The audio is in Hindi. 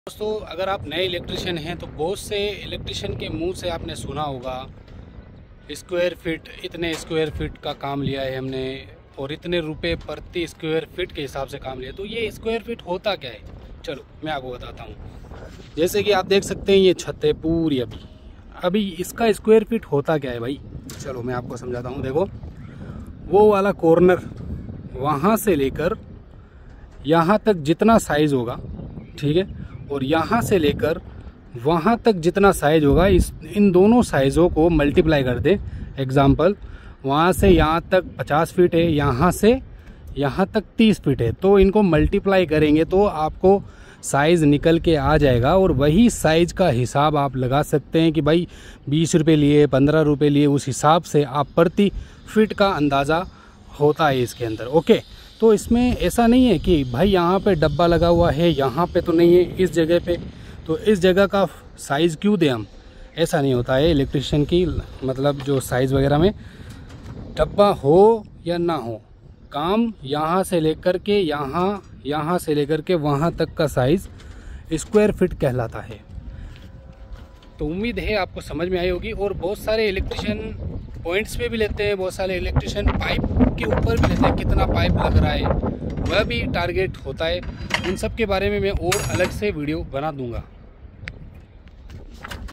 दोस्तों, अगर आप नए इलेक्ट्रिशियन हैं तो बहुत से इलेक्ट्रिशियन के मुंह से आपने सुना होगा स्क्वायर फीट, इतने स्क्वायर फीट का काम लिया है हमने और इतने रुपए प्रति स्क्वायर फीट के हिसाब से काम लिया। तो ये स्क्वायर फीट होता क्या है, चलो मैं आपको बताता हूँ। जैसे कि आप देख सकते हैं ये छत है पूरी, अभी इसका स्क्वायर फीट होता क्या है भाई, चलो मैं आपको समझाता हूँ। देखो वो वाला कॉर्नर वहाँ से लेकर यहाँ तक जितना साइज़ होगा, ठीक है, और यहाँ से लेकर वहाँ तक जितना साइज होगा, इन दोनों साइज़ों को मल्टीप्लाई कर दें। एग्जाम्पल, वहाँ से यहाँ तक 50 फीट है, यहाँ से यहाँ तक 30 फीट है, तो इनको मल्टीप्लाई करेंगे तो आपको साइज़ निकल के आ जाएगा। और वही साइज़ का हिसाब आप लगा सकते हैं कि भाई 20 रुपये लिए, 15 रुपये लिए, उस हिसाब से आप प्रति फीट का अंदाज़ा होता है इसके अंदर। ओके, तो इसमें ऐसा नहीं है कि भाई यहाँ पे डब्बा लगा हुआ है, यहाँ पे तो नहीं है, इस जगह पे, तो इस जगह का साइज़ क्यों दें हम, ऐसा नहीं होता है। इलेक्ट्रिशियन की मतलब जो साइज़ वगैरह में डब्बा हो या ना हो, काम यहाँ से लेकर के यहाँ से लेकर के वहाँ तक का साइज़ स्क्वायर फीट कहलाता है। तो उम्मीद है आपको समझ में आई होगी। और बहुत सारे इलेक्ट्रिशियन पॉइंट्स पे भी लेते हैं, बहुत सारे इलेक्ट्रिशियन पाइप के ऊपर भी लेते हैं, कितना पाइप लग रहा है वह भी टारगेट होता है। उन सब के बारे में मैं और अलग से वीडियो बना दूंगा।